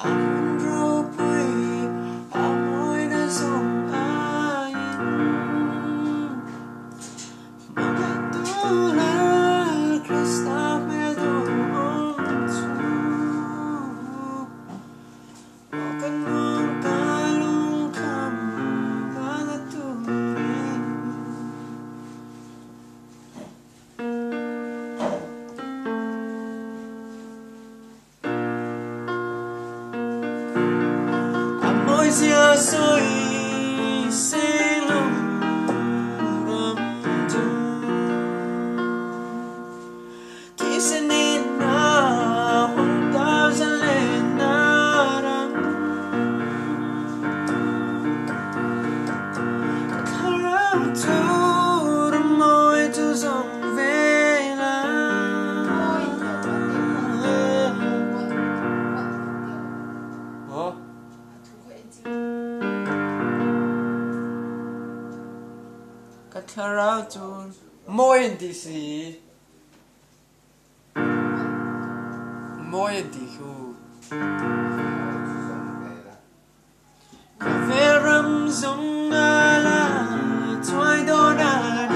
Anh ru quy môi đã dòng ai Mga tulad Krista may doon Huwag mong kalungkam Mga tuloy Amoy siya soy silong ramdam Kisanin na kung tawsalin na ram At harap turang mo'y tusong vela Cắt harap turang mo'y hindi si Mo'y hindi ko Kaveram zong ala Tuay donari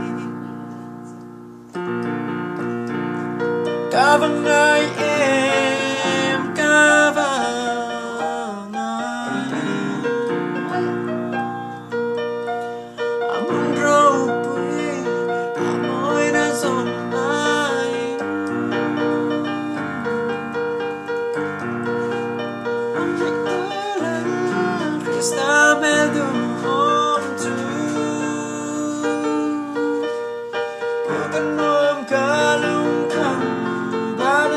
Kavangay em kavangay Among dropwe Amoy na zong ay Krista may doon to Huwag anong kalungkang Para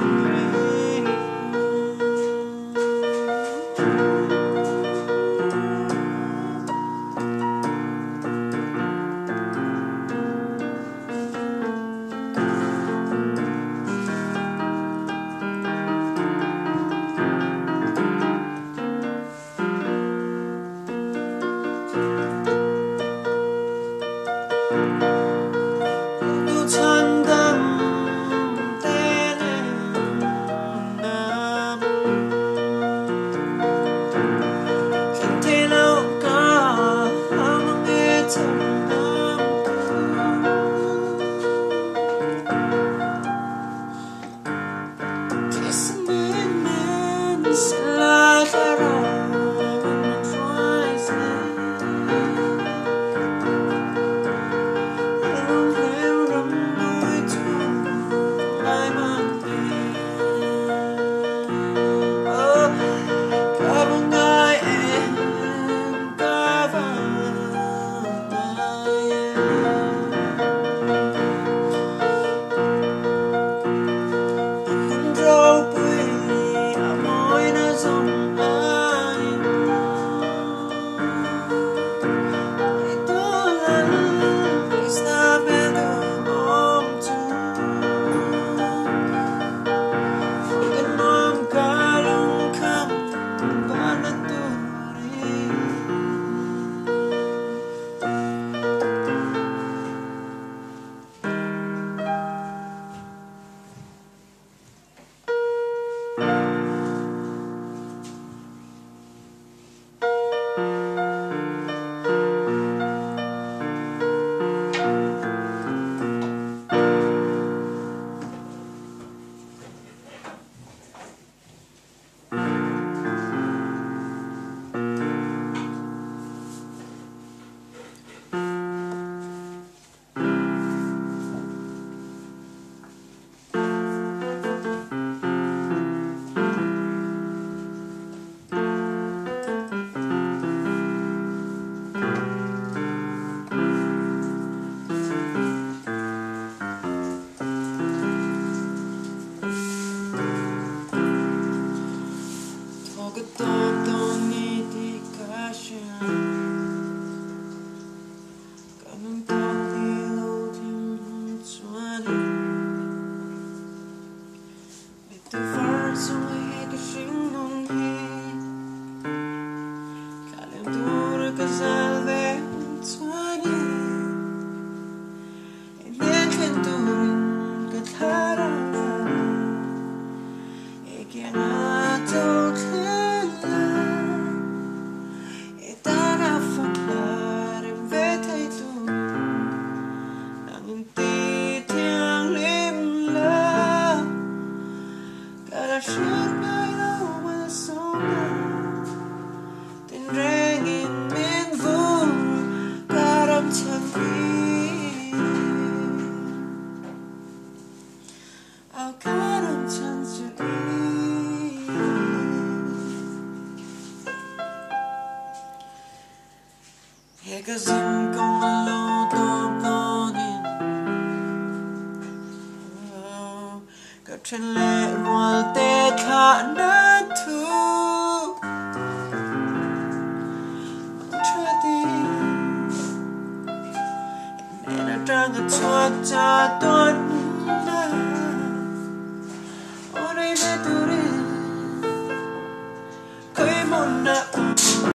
tuloy Cannot là suốt ngày lâu mà sống tình rèn in miền vùng cả đêm chẳng đi ao cả đêm chẳng đi 해가 진 공을로 덮어낸 같은 레로할 때 가난 투 멈춰디 내가 장을 찾아던 날 오늘 내 둘이 거의 못 나